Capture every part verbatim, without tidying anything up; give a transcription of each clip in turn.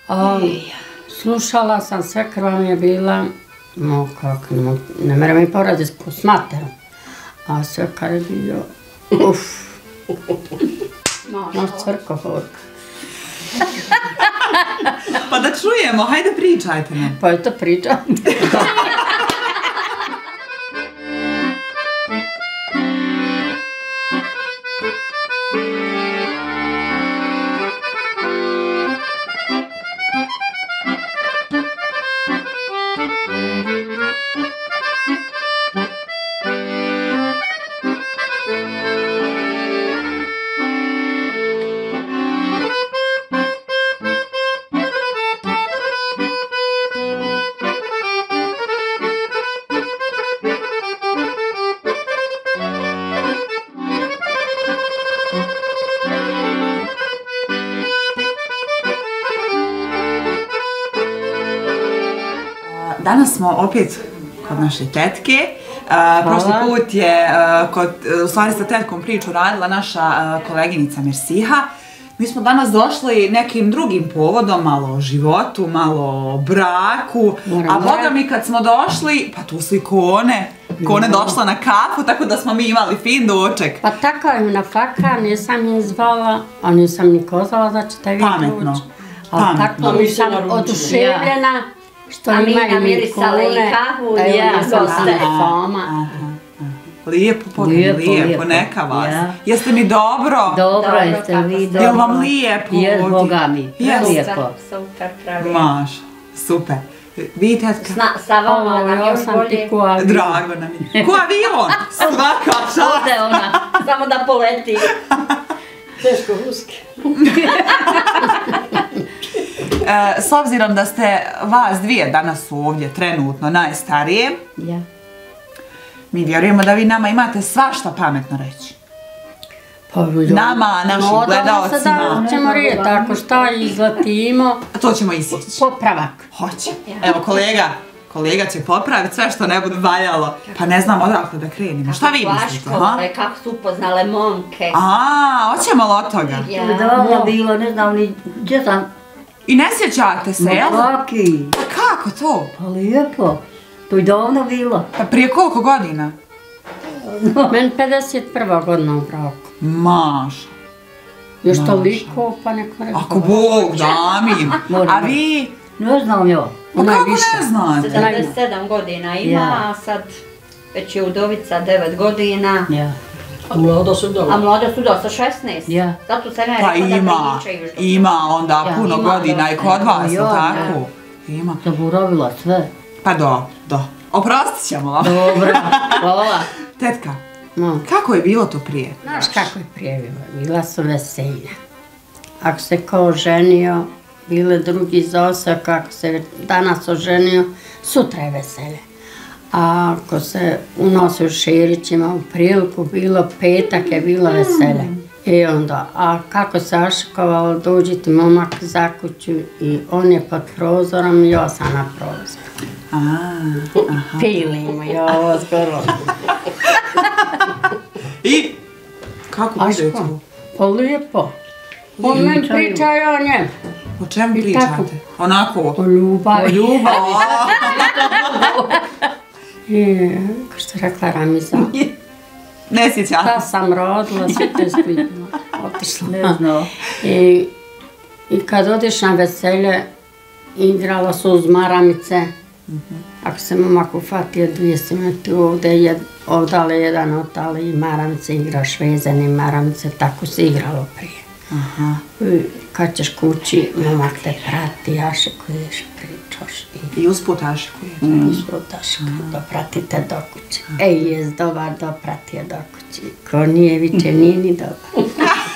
Slušala sam, sve krva mi je bila, no kako, ne mre mi poraditi s materom. A sve kad je bio, uff, naš crkohorka. Pa da čujemo, hajde pričajte nam. Pa eto pričam. Danas smo opet kod naše tetke. Prošli put je, u stvari sa tetkom priču radila naša koleginica Mersiha. Mi smo danas došli nekim drugim povodom, malo o životu, malo o braku. A boga mi kad smo došli, pa tu su i Kone. Kone došla na kafu, tako da smo mi imali fin doček. Pa tako je na faka, nisam je zvala, a nisam ni kozvala da ćete vi doći. Pametno. Ali tako mi sam oduševljena. A mi namirisali i kahu i goste. Lijepo, pogledaj, lijepo, neka vas. Jeste mi dobro? Dobro, jeste vi dobro. Jel vam lijepo? Jes, Boga mi, lijepo. Super, pravi. Maš, super. Vi, tetka? Sa vama nam još bolje. Drago nam je. Ko avion? Svaka čast. Ode ona, samo da poleti. Teško huske. S obzirom da ste vas dvije danas ovdje trenutno najstarije, mi vjerujemo da vi nama imate svašta pametno reći. Nama, našim gledalcima. Sada ćemo reći tako šta izletimo. To ćemo isjeći. Popravak. Hoće. Evo kolega, kolega će popraviti sve što ne bude valjalo. Pa ne znam odakle da krenimo. Šta vi mislite? Kako su upoznale momke. A, hoćemo li od toga? Davno bilo, ne znam ni gdje sam. I ne sjećate se, jel? Kaki. Pa kako to? Pa lijepo. To je davno bilo. Pa prije koliko godina? Meni pedeset prva godina u braku. Maš. Još toliko, pa neko rekao. Ako Bog da mi. A vi? Ne znam jo. Pa kako ne znate? sedamdeset sedam godina ima, a sad već je udovica devet godina. A mlada su dosta. A mlada su dosta, šesnaest. Zato se ne pa rekao da ima, pričaju. ima onda puno godina i kod vas, ili tako? Ima. Zaboravila sve. Pa do, do. Oprostit ćemo vam. Dobro, hvala. Tetka, kako je bilo to prije? Znaš kako je prije bilo? Bila su veselja. Ako se ko ženio, bile drugi zosak, ako se danas oženio, sutra je veselje. A ako se unosi u širićima u priliku, bilo petak je bilo veselje. I onda, a kako se ašikovalo, dođi ti momak za kuću i on je pod prozorom i ja sam na prozoru. Pilimo i ovo skoro. I kako ide to? Pa lijepo. On meni priča, ja njem. O čemu pričate? Onako? O ljubavi. O ljubavi. I, kao što je rekla Ramiza. Ne sjećam. Da sam rodila, sve te spitno. Otišla. Ne znam. I kad odiš na veselje, igrala su uz maramice. Ako se momak ufatio dvije simeti ovdje, ovdje jedan otali i maramice igraš vezane maramice, tako se igralo prije. Kad ćeš kući, momak te prati, ašikuješ, pričaš. I usput ašikujete? Usput ašikuješ, dopratite do kuće. Ej, jes dobar, doprati je do kuće. Ko nije viče, nije ni dobar.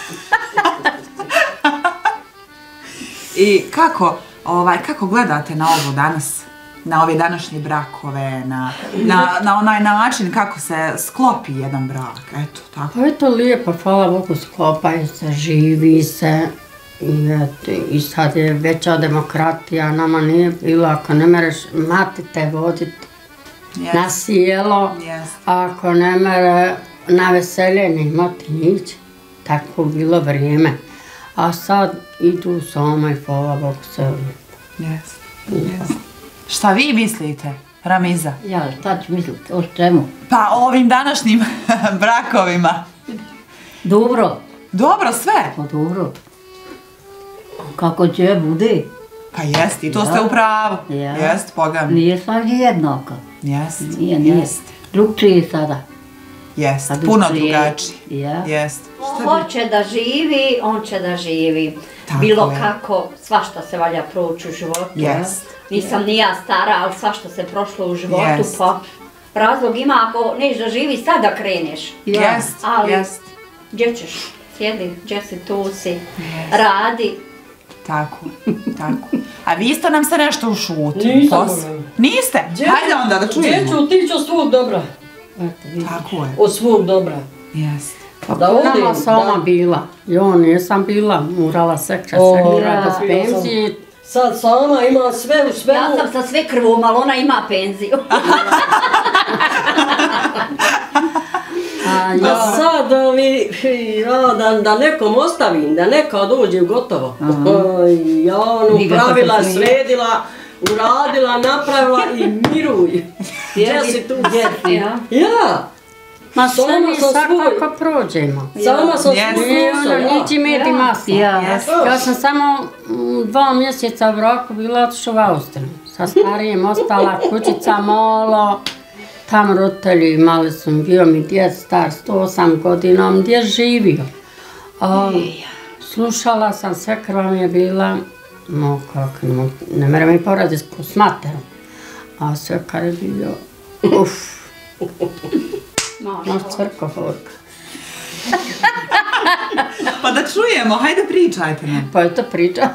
I kako, kako gledate na ovo danas? Na ove današnje brakove, na onaj način kako se sklopi jedan brak, eto, tako. Pa eto lijepo, hvala Bogu, sklopaju se, živi se i sad je veća demokratija, nama nije bilo, ako ne mereš mati te voditi na sjelo, ako ne mere na veselje, nima ti nić, tako bilo vrijeme. A sad idu sama i hvala Bogu sve lijepo. Jes, jes. Šta vi mislite, Ramiza? Ja, šta ću misliti, o čemu? Pa o ovim današnjim brakovima. Dobro. Dobro sve? Pa dobro. Kako će bude? Pa jest, i to ste u pravu. Jest, pogam. Nije svaki jednako. Jest, Nije, nije. Drugčiji sada. Jest, puno drugačiji. Jest. Hoće da živi, on će da živi. Bilo kako, svašta se valja proći u životu. Jest. Nisam ni ja stara, ali svašta se prošlo u životu, pa razlog ima ako neš da živi, sad da kreneš. Jest, ali gdje ćeš? Sjedi, gdje si, tu si, radi. Tako, tako. A vi ste nam se nešto ušutili. Nisam. Niste? Hajde onda da čujemo. Gdje ću ti od svog dobra? Tako je. Od svog dobra. Jest. Da odim. Nama sama bila. Jo, nisam bila. Morala se sekira bez penzije. Sad sama ima sve u svemu. Ja sam sa sve krvom, ali ona ima penziju. A sad da nekom ostavim, da neka dođe gotovo. Ja ono pravila, sredila, uradila, napravila i miruj. Gdje si tu? Ja. Ma sve mi svakako prođemo. Sama sam svoj posao. Niči med i masno. Ja sam samo dva mjeseca u braku bila otišla u Austriju. Sa starijem ostala kućica malo. Tam roditelji imali su, bio mi djed star sto osam godina, on gdje živio. Slušala sam, sve krva mi je bila, no kako, ne mere mi poraditi s materom. A sve kar je bio, uff. Naš crkovorka. Pa da čujemo, hajde pričajte nam. Pa eto pričajte.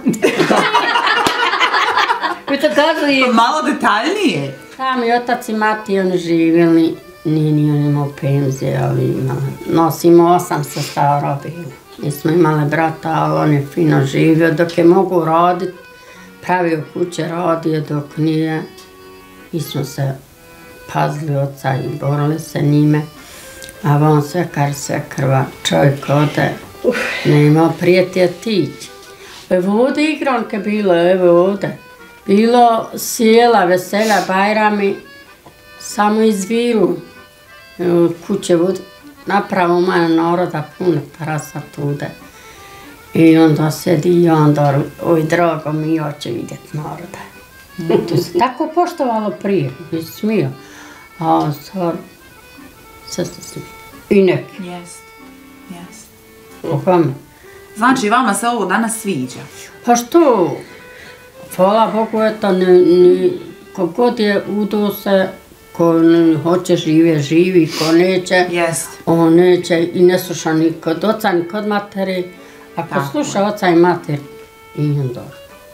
Malo detaljnije. Tam i otac i mati oni živjeli, nije ni on imao penzije, ali nosimo osam sestara bilo. Mi smo imali brata, ali on je fino živio dok je mogu raditi, pravio kuće, radio dok nije. Mi smo se pazili oca i borili se njime, a on sve kar sve krva, čovjek ode, ne imao prijatelja tići. Evo ovdje igranke bilo, evo ovdje. Bilo sjela, veselja, bajrami, samo izviru kuće vod, napravo manje naroda, puno prasa tude. I onda sedi i onda, oj drago mi, hoće vidjeti naroda. To se tako poštovalo prije, bi se smio. A sad, sad se smije. I neki. Jest, jest. O kome? Znači, vama se ovo danas sviđa? Pa što? Hvala Bogu, eto, kogod je udo se, ko hoće živje, živi, ko neće, on neće i ne sluša ni kod oca, ni kod materi. Ako sluša oca i mater, i onda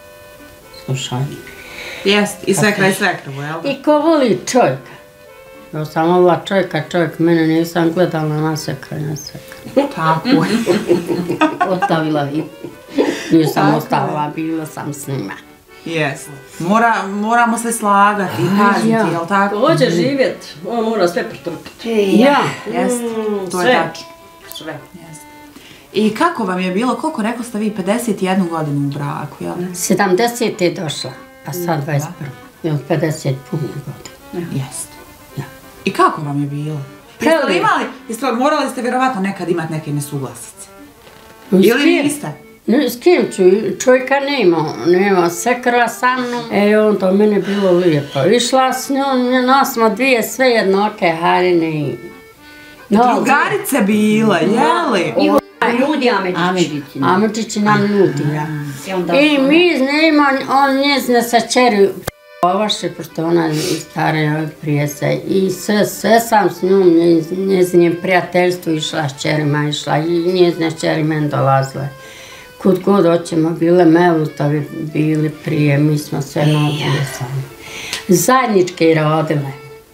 slušaj. Jest, i svekra i svekrvo, jel da? I ko voli čovjeka. Ja sam volila čovjeka, čovjek, mene nisam gledala na sekra, na sekra. Tako je. Ostavila i nisam ostavila, bila sam s njima. Jest. Moramo se slagati i paziti, jel tako? Ko hoće živjet, on mora sve pretrpiti. Ja. Jest, to je tačno. Sve. I kako vam je bilo, koliko rekli ste vi, pedeset jednu godinu u braku, jel? sedamdeset je došla, a sad dvadeset prva. Ili pedeset puno godina. Jest. I kako vam je bilo? Jeste li imali, morali ste vjerovatno nekad imati neke nesuglasice? Ili niste? S kim ću, čovjeka nema, nema, sekra sa mnom. E, onda meni bilo lijepo. Išla s njom, nas smo dvije sve jednoke haljine i... Drugarice bile, jeli? Ljudi Amidžići. Amidžići nam ljudi, ja. I mi znamo, on njezne sa čeri ovaše, pošto ona je starija prije se. I sve sam s njom, njezinim prijateljstvu išla s čerima, išla i njezne čeri meni dolazile. Kud god oćemo, bile Melutovi bili prije, mi smo sve novine sami. Zajedničke radile.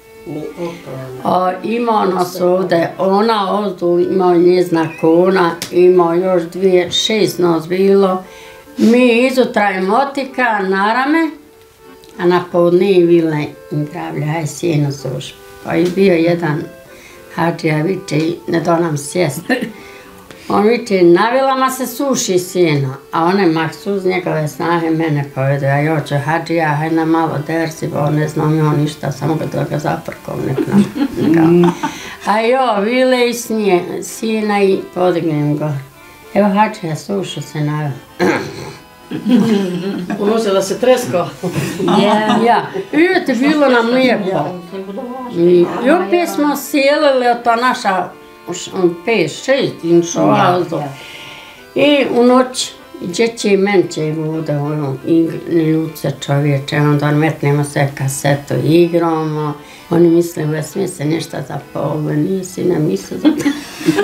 Imao nas ovdje, ona ovdje imao njezna kona, imao još dvije, šest nas bilo. Mi izutra je motika na rame, a na podne je vile gravlja, aj sjeno suš. Pa je bio jedan Hadžija viče, ne do nam sjesti. On viče, na vilama se suši sino, a one maksuz njegove snahe mene povedu, a jo ću hađija, hajde malo dersi, bo ne znam jo ništa, samo ga ga zaprkom nekako. A jo, vile i snije, sina i podignem go. Evo hađija, sušu se na vila. Unosila se tresko. Ja, vidite, bilo nam lijepo. I opet smo sjelili, to naša pet, šest inšova. I u noć, djeće i menče bude, i ljuce čovječe, onda metnemo se kasetu, igramo. Oni misle, ves mi se ništa za pove, nisi nam misle za pove.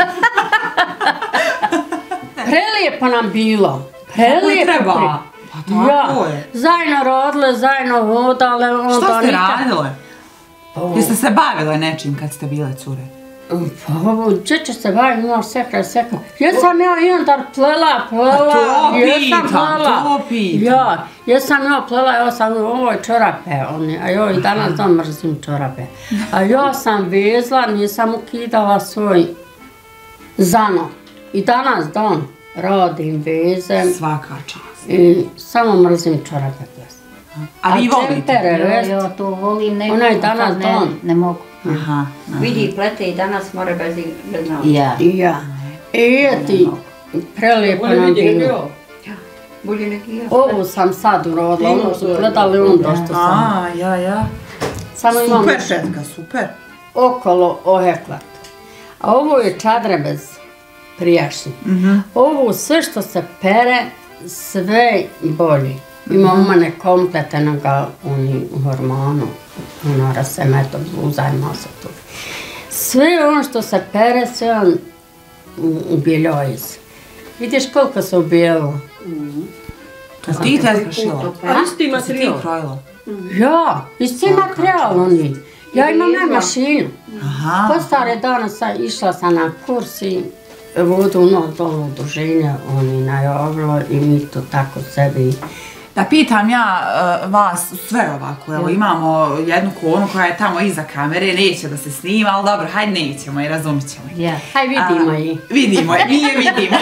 Prelijepo nam bilo. Prelijepo. Pa tako je. Zajedno rodile, zajedno hodale. Što ste radile? Jeste se bavile nečim kad ste bile cure? Pa ovo, gdje će se baviti, moš sekra, sekra. Jesam ja i onda plela, plela. A to pitam, to pitam. Ja, jesam ja plela, ja sam u ovoj čorape, a joj i danas dom mrzim čorape. A ja sam vezla, nisam ukidala svoj zano. I danas dom radim, vezem. Svaka čast. I samo mrzim čorape plesa. A vi volite? Ja to volim, nekako. Ona je danas dom. Ne mogu. Aha. Vidi, plete i danas mora bez nauka. Ja. Ja. I ti, prelijepo nam bilo. Bolje neki ja. Ovo sam sad urodila, ono su gledali onda što sam. A, ja, ja. Super tetka, super. Okolo oheklat. A ovo je čadrebez prijašnji. Ovo sve što se pere, sve bolje. Ima u mene kompletenoga u hormonu, ono rasemeto, uzajmo se tu. Sve ono što se pere, sve on ubjeljoji se. Vidiš koliko se ubijelo? To ti tetka šila? A isti materijal? Ti krojila? Ja, isti materijal oni. Ja imam na mašinu. Po stare dana sam išla sam na kurs i vodu ono dolo udruženja, oni najavilo i mi to tako sebi. Da pitam ja vas sve ovako, evo imamo jednu konu koja je tamo iza kamere, neće da se snima, ali dobro, hajde nećemo i razumit ćemo je. Haj vidimo je. Vidimo je, mi je vidimo.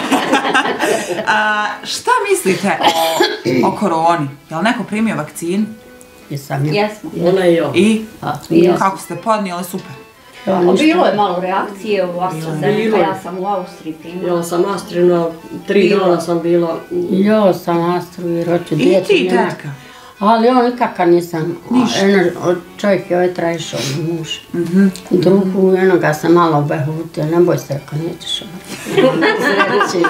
Šta mislite o koroni? Je li neko primio vakcinu? Jesam ja. Jesmo. Ona i ja. I? Kako ste podnijeli, super. Bilo je malo reakcije u AstraZeneca, ja sam u Austriji primila. Ja sam Astrina, tri dana sam bila. Ja sam Astru i roću I djecu. ti, tetka? Ali on nikakav nisam. Čovjek je ovaj trajšao na muž. Drugu, jednoga sam malo behutio, ne boj se ako nećeš sreći.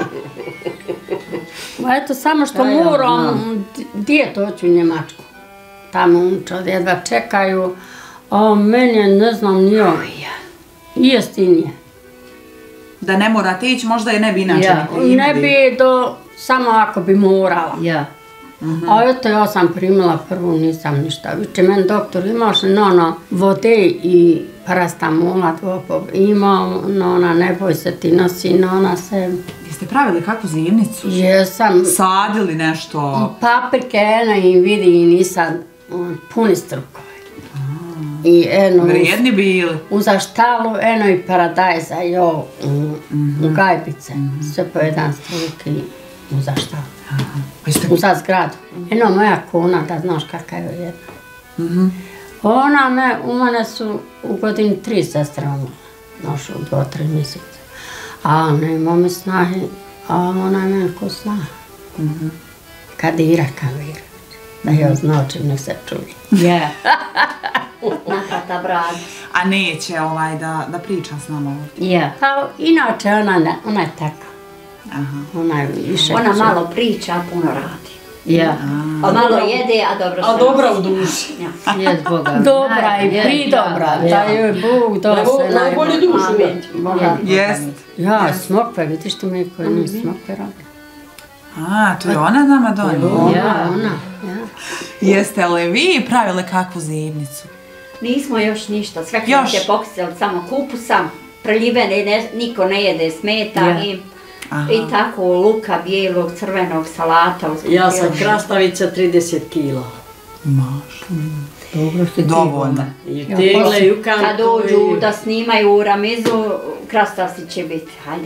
Eto, samo što moram, djeto hoću u Njemačku. Tamo unčad jedva čekaju. A mene, ne znam, nije jestinije. Da ne morate ići, možda i ne bi inače niko imali. Ne bi do, samo ako bi morala. Ja. A eto, ja sam primila prvu, nisam ništa. Viče, meni doktor, imaš ono vode i parastamola, dvopob, imam, ona, ne boj se, ti nosi, ona se... Jeste pravili kakvu zimnicu? Jesam. Sadili nešto? Paprike, eno i vidi, i nisam puni strukove. I eno... Vrijedni bili? Uza štalu, eno i paradajza, jo, u gajbice. Sve po jedan struk i uza štalu. Uza zgradu. Eno moja kuna, da znaš kakav je jedna. Ona me, u mene su u godini tri sestre umrle. Nošu u dva, tri mjeseca. A nema mi snahe, a ona je meni ko snaha. Kadira Kavirović. Da je zna čim nek se čuje. Je. Nakata brad. A neće ovaj da priča s nama ovdje? Je. Pa inače ona je taka. Ona je više... Ona malo priča, a puno radi. Ja. A malo jede, a dobro se... A dobra u duši. Jest Boga. Dobra i pridobra. Da joj Bog da se najbolje dušu imati. Jest. Ja, smokve, vidiš tu mi koji mi smokve radi. A, to je ona nama donijela? Ja, ona. Jeste li vi pravili kakvu zimnicu? Nismo još ništa, sve hrvatske pokusili, samo kupusa, preljivene, niko ne jede, smeta i... I tako luka, bijelog, crvenog, salata. Ja sam krastavica trideset kila. Maš. Dobro ste dovoljno. I tegle, i ukantu. Kad dođu da snimaju u Ramizu, krastavci će biti, hajde.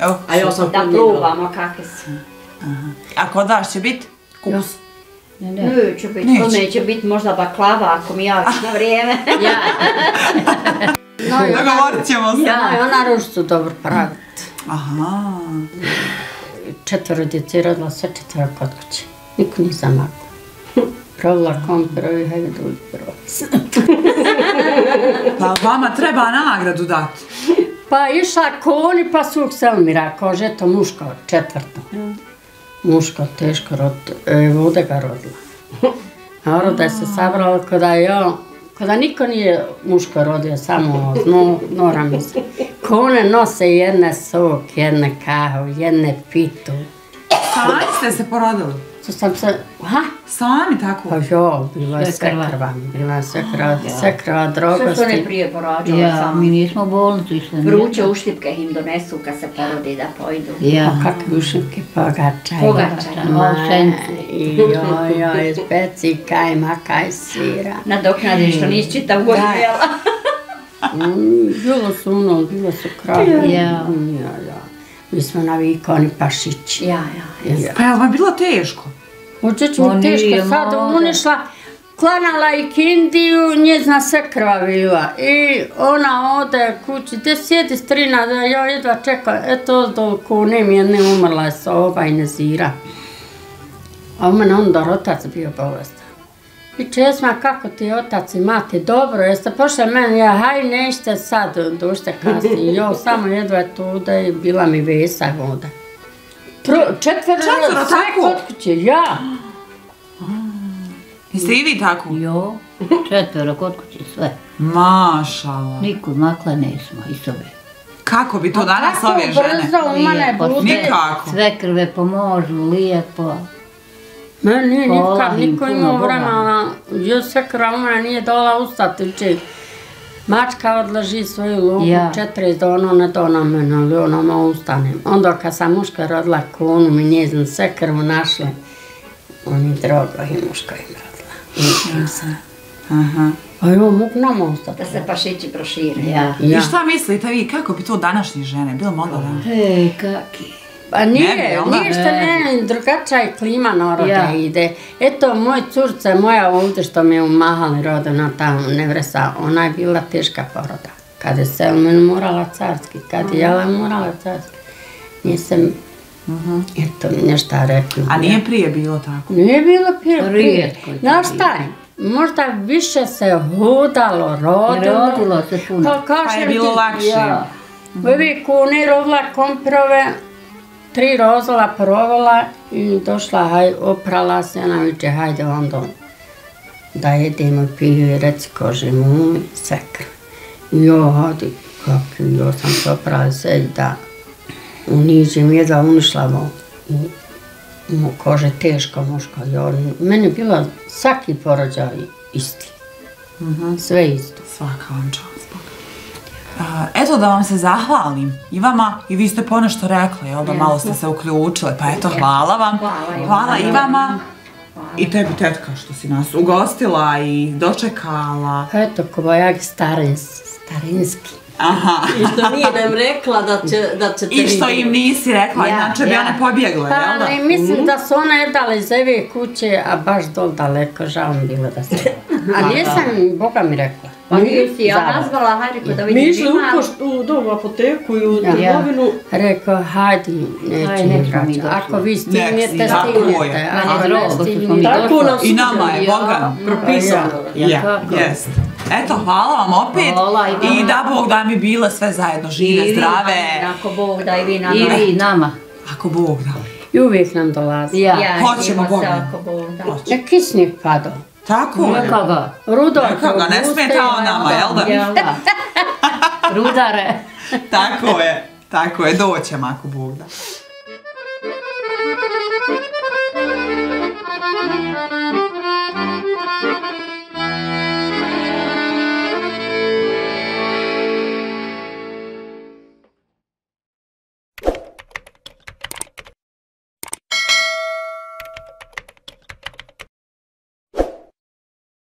A ja sam da probamo kakve su. A kod vas će biti kupus? Neće biti, kod mene će biti možda baklava ako mi javiš na vrijeme. Dogovorit ćemo se. Ja, i ona ružicu dobro praviti. Aha. Četvoro djece rodila, sve četvoro kod kuće. Niko nisam makla. Provila kompirovi, hajde dođi provac. Pa vama treba nagradu dati. Pa išla koni pa svog Selmira, kaže eto muško, četvrto. Muško, teško roditi, evo ovdje ga rodila. Naroda je se sabrala kada ja, kada niko nije muško rodio, samo no, Nora misli. Kone nose jedne sok, jedne kahu, jedne pitu. Sami ste se porodili? To sam se, ha? Sami tako? Pa jo, bila je sve krva, bila je sve krva, sve krva drogosti. Sve su ne prije porađali Ja, samo. mi nismo bolnicu išli. Vruće uštipke im donesu kad se porodi da pojdu. Ja. Pa kakve ušipke, pogačaj. Pogačaj, ovčence. Joj, joj, speci, kaj, makaj, sira. Nadoknadi što nisi čitav godin jela. Bilo su ono, bilo su krave. Ja. Ja, ja. Mi smo navikani pašići. Ja, ja. Pa je li vam bilo teško? Ođeć mi teško, sad unišla, klanjala i kindiju, njezna se krva bila. I ona ode kući, gdje sjedi strina, da ja jedva čekam, eto do kone mi jedne umrla je soba i nezira. A u mene onda otac bio bolestan. I česma, kako ti otac i mati, dobro, jeste pošle meni, ja, haj, nešte sad, došte kasnije, jo, samo jedva je tuda i bila mi vesa voda. Četvero, Četvero, sve tako? kod kuće, ja. Jeste i vi tako? Jo, četvero kod kuće, sve. Mašala. Nikud makla nismo i sobe. Kako bi to danas ove žene? Kako brzo u mene bude. Nikako. Sve krve po moru, lijepo. Meni nije nikad, Hvala im niko puno, imao Boga. vremena, još sve krva u mene nije dola ustati, če mačka odlaži svoju luku, Ja. četiri dono, ne dona mene, ali ono ma ustanem. Onda kad sam muška rodila konu, mi njezin sve krvu našli, oni drogo i muško im rodila. Aha. A jo, mogu nama ostati. Da se pašići prošire. Ja. I Ja. šta mislite vi, kako bi to današnje žene bilo moglo da? Ej, kaki. Pa Ne bi, nije, jel da? ništa ne, drugačija je klima naroda Ja. ide. Eto, moj curca moja ovdje što mi je u Mahali rodina tamo, Nevresa, ona je bila teška poroda. Kad je Selmin morala carski, kad je Jela morala carski. Nisam, eto, nešto rekli. A nije prije bilo tako? Nije bilo prije. prije. Rijetko je to Znaš šta je? Možda više se hodalo, rodilo. Rodilo se puno. Pa, kažem Pa je bilo ti, lakše. Ja. Ovi kuni rodila kompirove, tri rozala provela i došla, haj, oprala se, ona viče, hajde onda da jedemo piju i reci koži mumi, sekr. Jo, hajde, kako, jo sam se oprala se da unižim, jedva unišla mu, mu kože teško muško. Jo, meni je bilo svaki porođaj isti, sve isto. Svaka vam čast. A, Eto da vam se zahvalim i vama i vi ste ponešto rekli, jel da malo ste se uključile, pa eto hvala vam. Hvala i vama. I tebi tetka što si nas ugostila i dočekala. Eto, kobajag starinski, starinski. Aha. I što nije nam rekla da, će, da ćete I što im nisi rekla, Ja, inače bi ja. one pobjegle, Pa, jel da? ali mislim da su one jedale iz ove kuće, a baš dol daleko, žao mi bilo da se... A nisam, Boga mi rekla. Pa nisi ja Zavod. nazvala, hajde ko da Mi vidim išli u, ima. pošt, u domu apoteku i u Ja. trgovinu. Rekao, hajde, neću Aj, mi nećemo mi vraćati. doći. Ako vi Nek, stignete, tako stignete. je. Ako Manje ne drogo, što smo mi stignete... Tako nam I nama je, ja, Boga. propisano. Ja, kako? jest. Eto, hvala vam opet Hvala i vama. i da Bog da mi bile sve zajedno žive, I vi, zdrave. Ako Bog da i vi nama. I vi nama. Ako Bog da. I uvijek nam dolazi. Ja. Ja, Hoćemo idemo se Boga. ako Bog da. Ne kisnik padao. Tako je. Neka ga. Rudolf Neka ga ne smeta on nama, jel da? Jel da? Rudare. Tako je, tako je, doćemo ako Bog da.